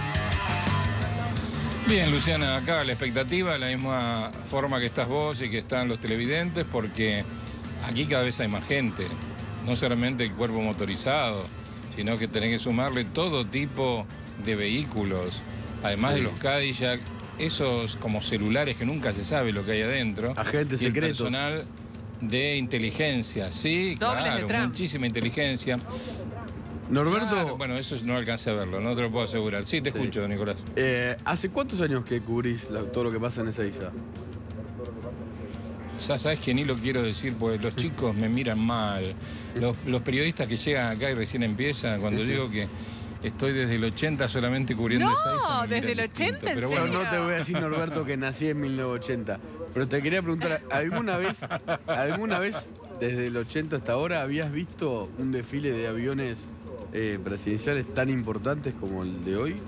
Bien, Luciana, acá la expectativa, de la misma forma que estás vos y que están los televidentes, porque aquí cada vez hay más gente. No solamente el cuerpo motorizado, sino que tenés que sumarle todo tipo de vehículos. Además Sí. de los Cadillac, esos como celulares que nunca se sabe lo que hay adentro. Agentes y el secretos. personal de inteligencia, sí, Dobles de claro, Trump. muchísima inteligencia. Norberto, Claro, bueno, eso no alcancé a verlo, no te lo puedo asegurar. Sí, te Sí. escucho, Nicolás. eh, ¿hace cuántos años que cubrís la- todo lo que pasa en Ezeiza? Ya sabes que ni lo quiero decir porque los chicos me miran mal. Los, los periodistas que llegan acá y recién empiezan, cuando digo que estoy desde el ochenta solamente cubriendo No, Ezeiza, me desde miran el ochenta, distinto, ¿en pero Yo bueno, no te voy a decir, Norberto, que nací en mil novecientos ochenta. Pero te quería preguntar, ¿alguna vez, alguna vez desde el ochenta hasta ahora habías visto un desfile de aviones eh, presidenciales tan importantes como el de hoy?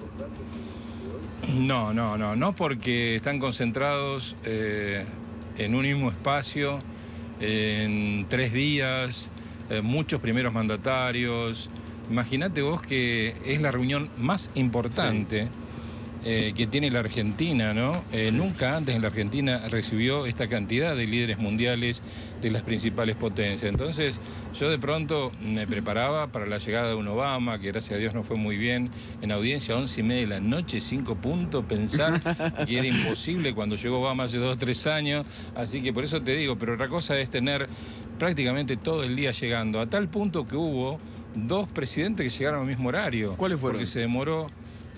no, no, no, no porque están concentrados eh, en un mismo espacio, en tres días, eh, muchos primeros mandatarios. Imagínate vos que es la reunión más importante eh, que tiene la Argentina, ¿no? Eh, nunca antes en la Argentina recibió esta cantidad de líderes mundiales de las principales potencias. Entonces, yo de pronto me preparaba para la llegada de un Obama, que gracias a Dios no fue muy bien, en audiencia a once y media de la noche, cinco puntos, pensar que era imposible cuando llegó Obama hace dos o tres años. Así que por eso te digo, pero otra cosa es tener prácticamente todo el día llegando, a tal punto que hubo dos presidentes que llegaron al mismo horario. ¿Cuáles fueron? Porque se demoró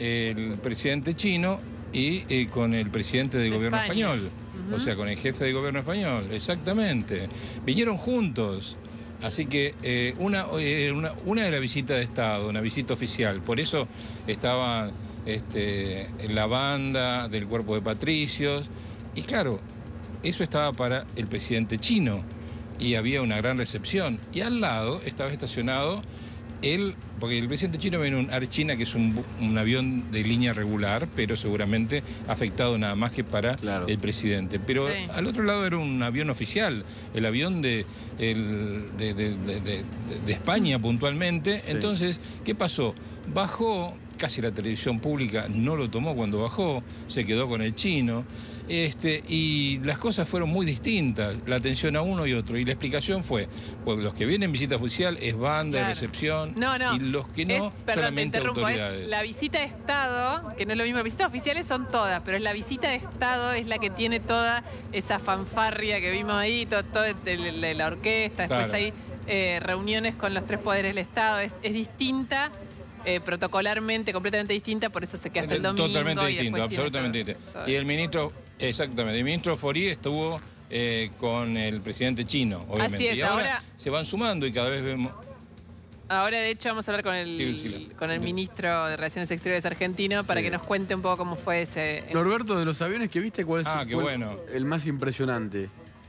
el presidente chino y eh, con el presidente del gobierno España. español. Uh-huh. O sea, con el jefe de gobierno español, exactamente. Vinieron juntos. Así que eh, una, eh, una, una era visita de Estado, una visita oficial. Por eso estaba este, la banda del cuerpo de patricios. Y claro, eso estaba para el presidente chino. Y había una gran recepción. Y al lado estaba estacionado él, porque el presidente chino viene en un Air China, que es un, un avión de línea regular, pero seguramente afectado nada más que para claro. el presidente. Pero sí. al otro lado era un avión oficial, el avión de, el, de, de, de, de, de España puntualmente. Sí. Entonces, ¿qué pasó? Bajó, casi la televisión pública no lo tomó cuando bajó, se quedó con el chino. Este, y las cosas fueron muy distintas, la atención a uno y otro. Y la explicación fue, pues los que vienen en visita oficial es banda, claro. recepción, no, no. y los que no, es, perdón, solamente autoridades. Es la visita de Estado, que no es lo mismo, las visitas oficiales son todas, pero es la visita de Estado es la que tiene toda esa fanfarria que vimos ahí, todo, todo de, de la orquesta, después claro. hay eh, reuniones con los tres poderes del Estado, es, es distinta. Eh, protocolarmente, completamente distinta, por eso se queda hasta el domingo. Totalmente y distinto, absolutamente todo, distinto. todo y el ministro, exactamente, el ministro Faure estuvo eh, con el presidente chino, obviamente. Así es, y ahora, ahora se van sumando y cada vez vemos... Ahora, de hecho, vamos a hablar con el, sí, sí, con el ministro de Relaciones Exteriores argentino para sí. que nos cuente un poco cómo fue ese... Norberto, de los aviones que viste, ¿cuál es ah, fue bueno. el más impresionante?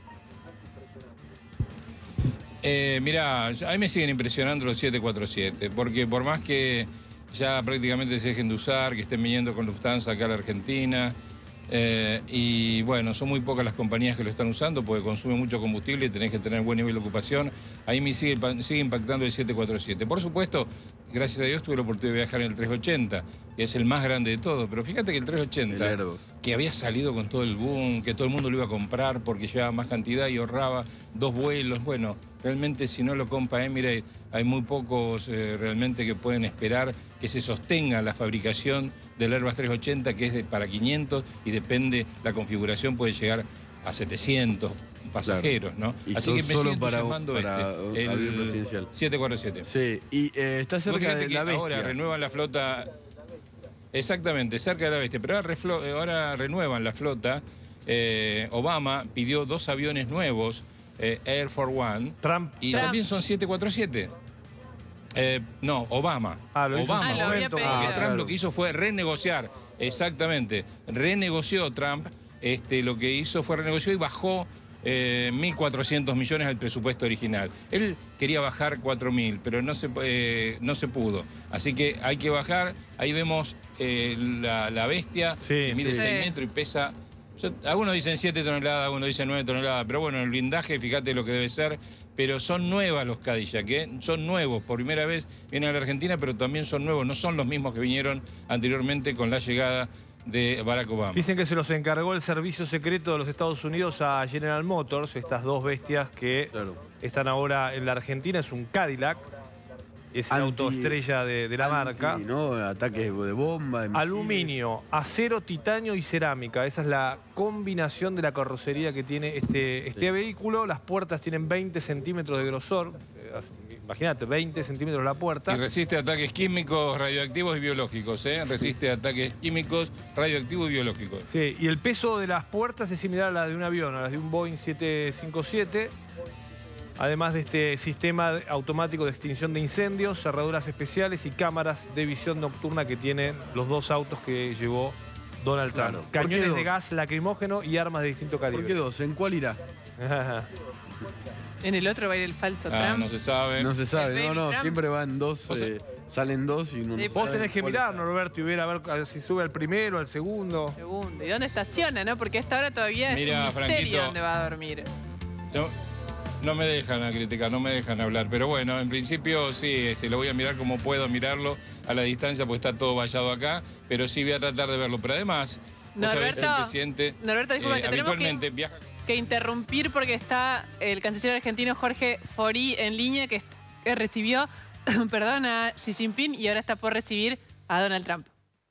Eh, mirá, a mí me siguen impresionando los siete cuatro siete, porque por más que ya prácticamente se dejen de usar, que estén viniendo con Lufthansa acá a la Argentina, eh, y bueno, son muy pocas las compañías que lo están usando porque consumen mucho combustible y tenés que tener buen nivel de ocupación, ahí me sigue, sigue impactando el siete cuatro siete. Por supuesto, gracias a Dios tuve la oportunidad de viajar en el trescientos ochenta, que es el más grande de todos, pero fíjate que el trescientos ochenta, que había salido con todo el boom, que todo el mundo lo iba a comprar porque llevaba más cantidad y ahorraba dos vuelos, bueno... Realmente si no lo compra Emirates, hay muy pocos eh, realmente que pueden esperar que se sostenga la fabricación del Airbus trescientos ochenta, que es de, para quinientos y depende, la configuración puede llegar a setecientos pasajeros, claro. ¿no? Y así que me solo sigue para, entusiasmando para este, el presidencial. siete cuatro siete. Sí, y eh, está cerca de la Bestia. Ahora renuevan la flota, exactamente, cerca de la Bestia, pero ahora, reflo, ahora renuevan la flota. Eh, Obama pidió dos aviones nuevos, Eh, Air Force One, Trump. y Trump. también son siete cuatro siete. Eh, no, Obama. Ah, lo hizo Obama. en su momento. Porque Ah, Trump claro. lo que hizo fue renegociar, exactamente, renegoció Trump, este, lo que hizo fue renegoció y bajó eh, mil cuatrocientos millones al presupuesto original. Él quería bajar cuatro mil, pero no se, eh, no se pudo. Así que hay que bajar, ahí vemos eh, la, la Bestia, sí, que mide sí. seis metros y pesa... Yo, algunos dicen siete toneladas, algunos dicen nueve toneladas, pero bueno, el blindaje, fíjate lo que debe ser. Pero son nuevas los Cadillac, ¿eh? Son nuevos, por primera vez vienen a la Argentina, pero también son nuevos, no son los mismos que vinieron anteriormente con la llegada de Barack Obama. Dicen que se los encargó el servicio secreto de los Estados Unidos a General Motors, estas dos bestias que claro. están ahora en la Argentina. Es un Cadillac, es el auto estrella de, de la anti, marca. ¿no? Ataques de bomba, de aluminio, acero, titanio y cerámica. Esa es la combinación de la carrocería que tiene este, este sí. vehículo. Las puertas tienen veinte centímetros de grosor. Imagínate, veinte centímetros la puerta. Y resiste ataques químicos, radioactivos y biológicos, ¿eh? Resiste sí. ataques químicos, radioactivos y biológicos. Sí, y el peso de las puertas es similar a la de un avión, a las de un Boeing siete cinco siete. Además de este sistema automático de extinción de incendios, cerraduras especiales y cámaras de visión nocturna que tienen los dos autos que llevó Donald Trump. Claro. Cañones de gas lacrimógeno y armas de distinto calibre. ¿Por qué dos? ¿En cuál irá? En el otro va a ir el falso ah, Trump. No se sabe. No se sabe, no, no, Trump. Siempre van dos, o sea, eh, salen dos y uno sí, no vos sabe tenés que mirar, Norberto, y ver a ver si sube al primero, al segundo. Segundo. ¿Y dónde estaciona, no? Porque hasta ahora todavía Mira, es un misterio Franquito, dónde va a dormir. No. no me dejan a criticar, no me dejan hablar. Pero bueno, en principio sí, este, lo voy a mirar como puedo mirarlo a la distancia, pues está todo vallado acá, pero sí voy a tratar de verlo. Pero además, vos sabés que el presidente Norberto, disculpa, eh, que tenemos habitualmente que, viaja... que interrumpir porque está el canciller argentino Jorge Forí en línea, que, que recibió, perdón, a Xi Jinping y ahora está por recibir a Donald Trump.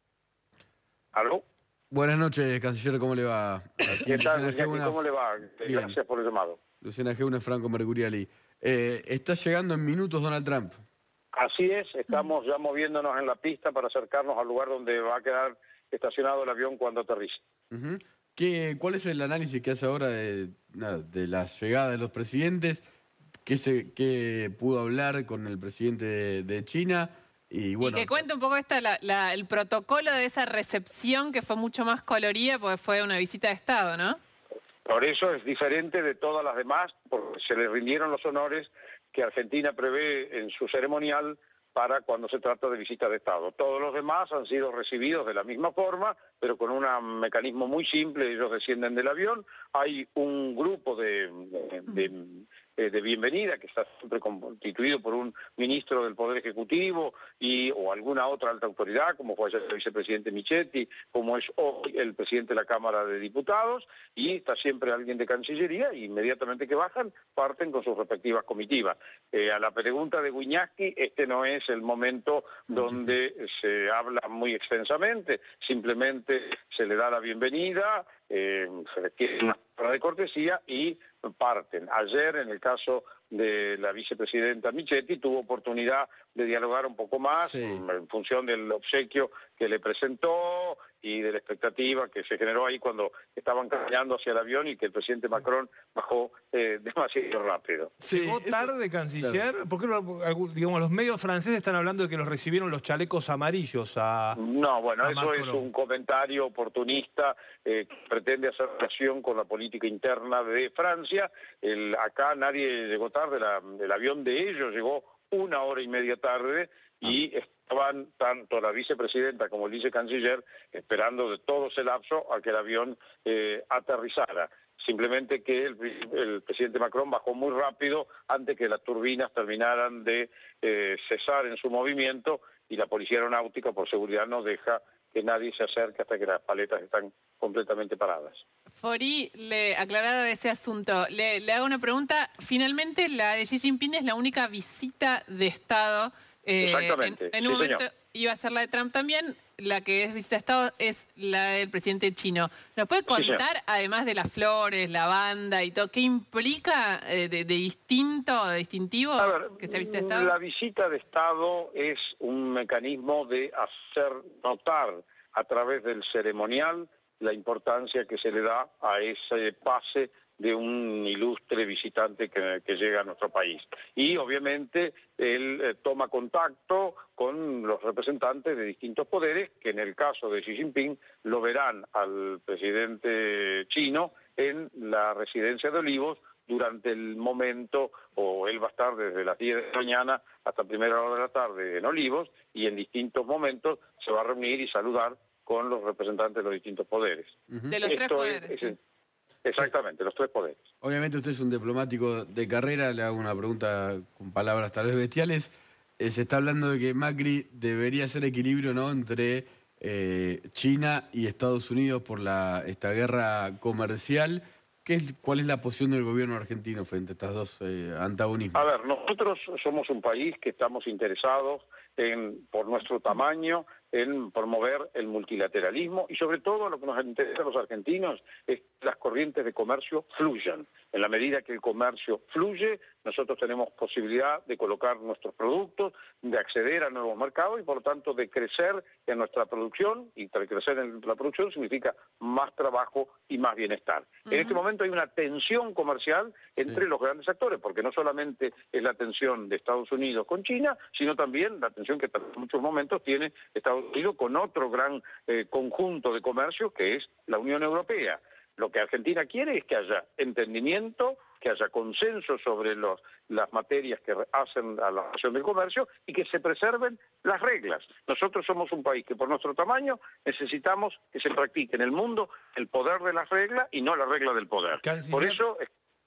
¿Aló? Buenas noches, canciller, ¿cómo le va? Aquí ¿Qué tal, Luciana G, Iñaki? ¿Cómo le va? Bien. Gracias por el llamado. Luciana G, una Franco Mercuriali. Eh, está llegando en minutos Donald Trump. Así es, estamos ya moviéndonos en la pista para acercarnos al lugar donde va a quedar estacionado el avión cuando aterrice. Uh-huh. ¿Qué, ¿Cuál es el análisis que hace ahora de, nada, de la llegada de los presidentes? ¿Qué, se, qué pudo hablar con el presidente de, de China? Y, bueno, y que cuente un poco esta, la, la, el protocolo de esa recepción que fue mucho más colorida porque fue una visita de Estado, ¿no? Por eso es diferente de todas las demás, porque se le rindieron los honores que Argentina prevé en su ceremonial para cuando se trata de visitas de Estado. Todos los demás han sido recibidos de la misma forma, pero con un mecanismo muy simple. Ellos descienden del avión, hay un grupo de... de, de de bienvenida, que está siempre constituido por un ministro del Poder Ejecutivo y, o alguna otra alta autoridad, como fue ayer el vicepresidente Michetti, como es hoy el presidente de la Cámara de Diputados, y está siempre alguien de Cancillería, e inmediatamente que bajan, parten con sus respectivas comitivas. Eh, a la pregunta de Wiñaski, este no es el momento donde se habla muy extensamente, simplemente se le da la bienvenida, eh, se les tiene una palabra de cortesía y parten. Ayer, en el caso de la vicepresidenta Michetti, tuvo oportunidad de dialogar un poco más sí. en función del obsequio que le presentó y de la expectativa que se generó ahí cuando estaban caminando hacia el avión y que el presidente Macron bajó eh, demasiado rápido. Sí, ¿Llegó tarde, eso, canciller? Claro. ¿Por qué no, digamos, los medios franceses están hablando de que los recibieron los chalecos amarillos a No, bueno, a eso Macron. Es un comentario oportunista eh, que pretende hacer relación con la política interna de Francia. El, acá nadie llegó tarde, la, el avión de ellos llegó una hora y media tarde y estaban tanto la vicepresidenta como el vicecanciller esperando de todo ese lapso a que el avión eh, aterrizara. Simplemente que el, el presidente Macron bajó muy rápido antes que las turbinas terminaran de eh, cesar en su movimiento y la policía aeronáutica por seguridad no deja que nadie se acerque hasta que las paletas están completamente paradas. Forí, le aclarado ese asunto, le, le hago una pregunta. Finalmente, la de Xi Jinping es la única visita de Estado. Eh, Exactamente. En, en un sí, momento señor. iba a ser la de Trump también. La que es visita de Estado es la del presidente chino. ¿Nos puede contar, sí, además de las flores, la banda y todo, qué implica eh, de, de distinto, de distintivo a ver, que sea visita de Estado? La visita de Estado es un mecanismo de hacer notar a través del ceremonial la importancia que se le da a ese pase de un ilustre visitante que, que llega a nuestro país. Y obviamente él eh, toma contacto con los representantes de distintos poderes, que en el caso de Xi Jinping lo verán al presidente chino en la residencia de Olivos durante el momento, o él va a estar desde las diez de la mañana hasta primera hora de la tarde en Olivos, y en distintos momentos se va a reunir y saludar con los representantes de los distintos poderes. Uh-huh. De los Esto tres poderes. Es, es, sí. Exactamente, los tres poderes. Obviamente usted es un diplomático de carrera, le hago una pregunta con palabras tal vez bestiales. Eh, se está hablando de que Macri debería hacer equilibrio, ¿no?, entre eh, China y Estados Unidos por la, esta guerra comercial. ¿Qué es, ¿Cuál es la posición del gobierno argentino frente a estos dos eh, antagonismos? A ver, nosotros somos un país que estamos interesados en, por nuestro tamaño, en promover el multilateralismo y sobre todo lo que nos interesa a los argentinos es que las corrientes de comercio fluyan. En la medida que el comercio fluye, nosotros tenemos posibilidad de colocar nuestros productos, de acceder a nuevos mercados y por lo tanto de crecer en nuestra producción, y crecer en la producción significa más trabajo y más bienestar. Uh-huh. En este momento hay una tensión comercial entre sí. los grandes actores, porque no solamente es la tensión de Estados Unidos con China, sino también la tensión que en muchos momentos tiene Estados Unidos con otro gran eh, conjunto de comercio que es la Unión Europea. Lo que Argentina quiere es que haya entendimiento, que haya consenso sobre los, las materias que hacen a la relación del comercio y que se preserven las reglas. Nosotros somos un país que por nuestro tamaño necesitamos que se practique en el mundo el poder de las reglas y no la regla del poder. Canciller. Por eso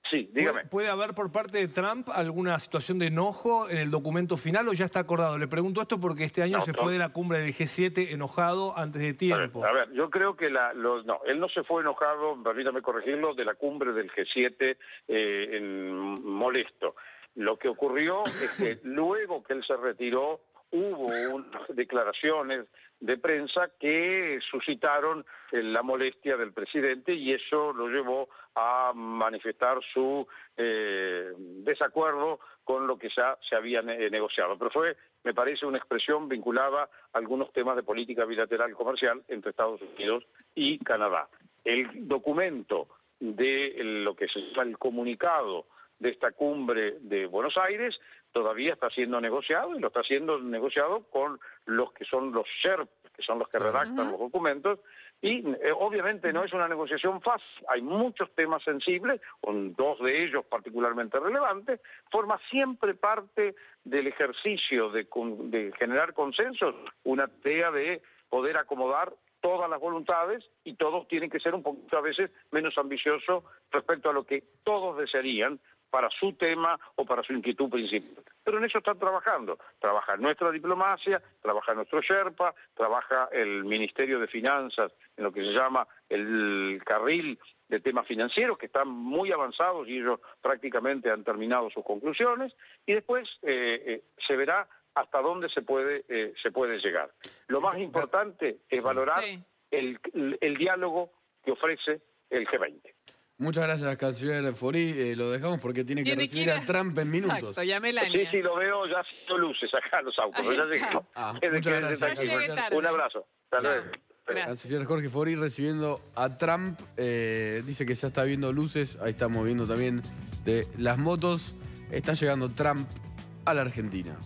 Sí, dígame. ¿Puede haber por parte de Trump alguna situación de enojo en el documento final o ya está acordado? Le pregunto esto porque este año No, se no. fue de la cumbre del G siete enojado antes de tiempo. A ver, a ver, yo creo que la, los, no, él no se fue enojado, permítame corregirlo, de la cumbre del G siete eh, en, molesto. Lo que ocurrió es que luego que él se retiró, hubo unas declaraciones de prensa que suscitaron eh, la molestia del presidente y eso lo llevó a manifestar su eh, desacuerdo con lo que ya se había ne- negociado. Pero fue, me parece, una expresión vinculada a algunos temas de política bilateral comercial entre Estados Unidos y Canadá. El documento de lo que se llama el comunicado de esta cumbre de Buenos Aires todavía está siendo negociado y lo está siendo negociado con los que son los Sherpas, que son los que redactan los documentos, y eh, obviamente no es una negociación fácil, hay muchos temas sensibles, con dos de ellos particularmente relevantes, forma siempre parte del ejercicio de, con- de generar consensos, una tarea de poder acomodar todas las voluntades y todos tienen que ser un poquito a veces menos ambiciosos respecto a lo que todos desearían para su tema o para su inquietud principal. Pero en eso están trabajando. Trabaja nuestra diplomacia, trabaja nuestro Sherpa, trabaja el Ministerio de Finanzas en lo que se llama el carril de temas financieros, que están muy avanzados y ellos prácticamente han terminado sus conclusiones, y después eh, eh, se verá hasta dónde se puede, eh, se puede llegar. Lo más importante es valorar Sí. el, el- el diálogo que ofrece el G veinte. Muchas gracias, canciller Fori. Eh, lo dejamos porque tiene que Tiene que recibir ir a a- Trump en minutos. Exacto, y a Melania. Sí, sí, lo veo, ya haciendo luces acá los autos. Ahí Ya está. llegué. Ah, Quede- muchas quédese gracias, tranquilo. llegué tarde. Un abrazo. Hasta Chao. luego. Gracias. Canciller Jorge Fori recibiendo a Trump. Eh, dice que ya está viendo luces. Ahí estamos viendo también de las motos. Está llegando Trump a la Argentina.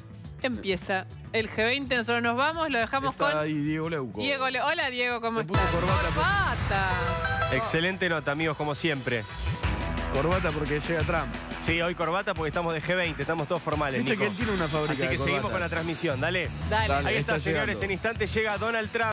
Empieza el G veinte, nosotros nos vamos, lo dejamos Está con ahí Diego Leuco. Diego. Le- Hola Diego, ¿cómo Le puso estás? corbata. Corbata. Excelente nota, amigos, como siempre. Corbata porque llega Trump. Sí, hoy corbata porque estamos de G veinte, estamos todos formales, Viste Nico. que él tiene una fábrica Así de que seguimos corbatas. con la transmisión, dale. Dale. Dale. Ahí está, está señores, llegando. en instante llega Donald Trump.